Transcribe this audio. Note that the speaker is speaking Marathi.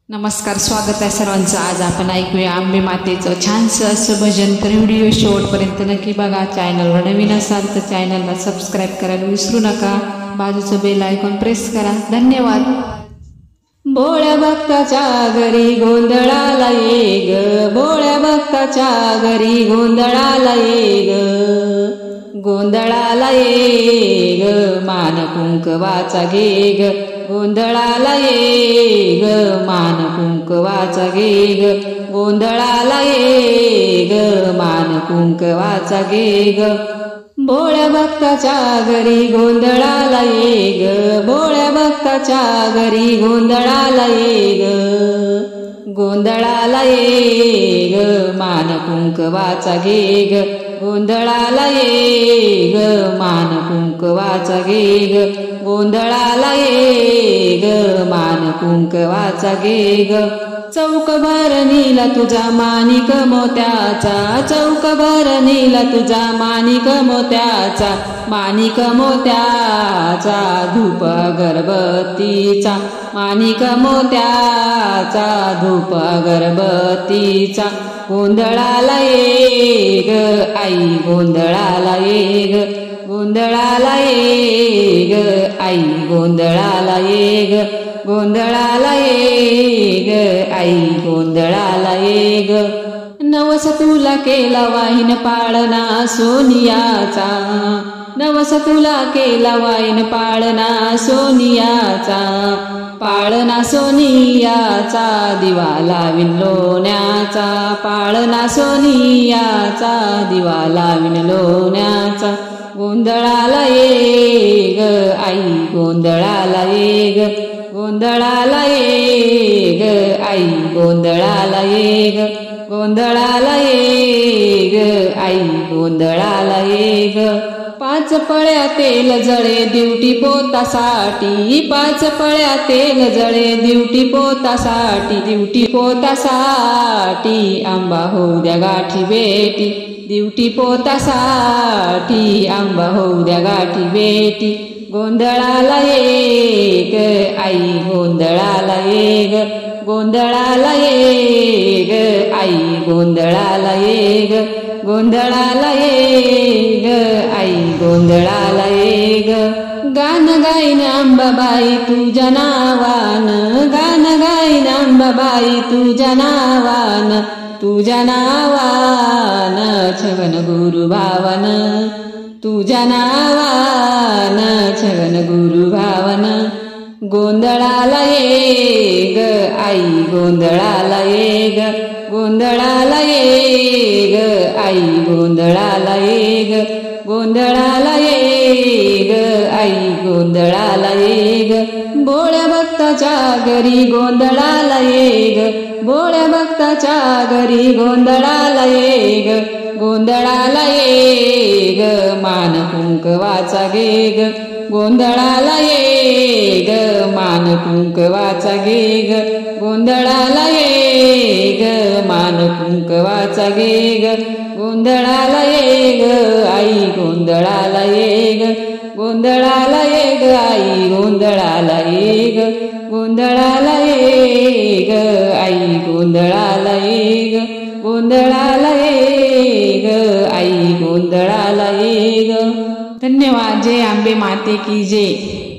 नमस्कार, स्वागत आहे सर्वांचं। आज आपण ऐकूया आंबे मातेचं छानसं असं भजन। तर व्हिडिओ शेवटपर्यंत नक्की बघा। चॅनलवर नवीन असाल तर चॅनलला सबस्क्राईब करायला विसरू नका। बाजूचं बेल आयकॉन प्रेस करा। धन्यवाद। भोळ्या भक्ताच्या घरी गोंधळाला ये ग, भोळ्या भक्ताच्या घरी गोंधळाला ये ग, गोंधळाला ये ग, मान कुंकवाचा घे ग, गोंधळाला ये ग, मान कुंकवाचा घे ग, गोंधळाला ये ग, मान कुंकवाचा घे ग। भोळ्या भक्ताच्या घरी गोंधळाला ये ग, भोळ्या भक्ताच्या घरी गोंधळाला ये ग, गोंधळाला ये ग, मान कुंकवाचा घे ग, गोंधळाला ये ग, मान कुंकवाचा घे ग, गोंधळाला ये ग, मान कुंकवाचा घे ग। चौक भरणीला तुझा माणिक मोत्याचा, चौक भरणीला तुझा माणिक मोत्याचा, माणिक मोत्याचा, धूप अगरबत्तीचा, माणिक मोत्याचा, धूप अगरबत्तीचा, गोंधळाला ये ग आई, गोंधळाला ये ग, गोंधळाला ये ग आई, गोंधळाला ये ग, गोंधळाला ये ग आई, गोंधळाला ये ग। नवस तुला केला वाहीन पाळणा सोनियाचा, नवस तुला केला वाहीन पाळणा सोनियाचा, पाळणा सोनियाचा, दिवा लावीन लोण्याचा, पाळणा सोनियाचा, दिवा लावीन लोण्याचा, गोंधळाला ये ग आई, गोंधळाला ये ग, गोंधळाला ये ग आई, गोंधळाला ये ग, गोंधळाला ये ग आई, गोंधळाला ये ग। पाच पळ्या तेल जळे दिवटी पोतासाठी, पाच पळ्या तेल जळे दिवटी पोतासाठी, दिवटी पोतासाठी, आंबा होऊ द्या गाठी बेटी, दिवटी पोतासाठी, आंबा होऊ द्या गाठी बेटी, गोंधळाला ये ग आई, गोंधळाला ये ग, गोंधळाला ये ग आई, गोंधळाला ये ग, गोंधळाला ये ग आई, गोंधळाला ये ग। गान गाईन अंबाबाई तुझ्या नावान, गान गाईन अंबाबाई तुझ्या नावान, तुझ्या नावान, छगन गुरु भावन, तुझ्या नावान, छगन गुरु भावन, गोंधळाला ये ग आई, गोंधळाला ये ग, गोंधळाला ये ग आई, गोंधळाला ये ग, गोंधळाला ये ग आई, गोंधळाला ये ग। भोळ्या भक्ताच्या घरी गोंधळाला ये ग, भोळ्या भक्ताच्या घरी गोंधळाला ये ग, गोंधळाला ये ग, मान कुंकवाचा घे ग, गोंधळाला ये ग, मान कुंकवाचा घे ग, गोंधळाला ये ग, मान कुंकवाचा घे ग, गोंधळाला ये ग आई, गोंधळाला ये ग, गोंधळाला ये ग आई, गोंधळाला ये ग, गोंधळाला ये ग आई, गोंधळाला ये ग, गोंधळाला ये ग आई, गोंधळाला ये ग। धन्यवाद। जय आंबे माते की जय।